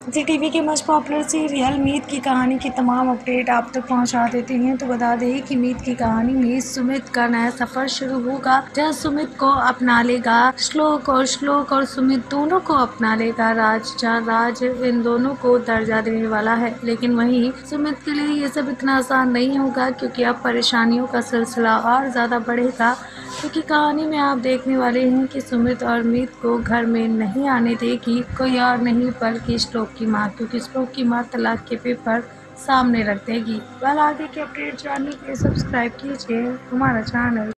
जी TV के most popular serial Meet की कहानी की तमाम अपडेट आप तक पहुंचा देते हैं। तो बता दें कि मीत की कहानी में सुमित का नया सफर शुरू होगा, जहां सुमित को अपना लेगा श्लोक और सुमित दोनों को अपना लेगा राज, जहां राज इन दोनों को दर्जा देने वाला है। लेकिन वहीं सुमित के लिए ये सब इतना आसान नहीं होगा, क्योंकि अब परेशानियों का सिलसिला और ज्यादा बढ़ेगा। क्योंकि कहानी में आप देखने वाले हैं कि सुमित और मीत को घर में नहीं आने देगी कोई और नहीं बल्कि श्लोक की माँ, क्योंकि श्लोक की माँ तलाक के पेपर सामने रख देगी। आगे के अपडेट जानने के लिए सब्सक्राइब कीजिए हमारा चैनल।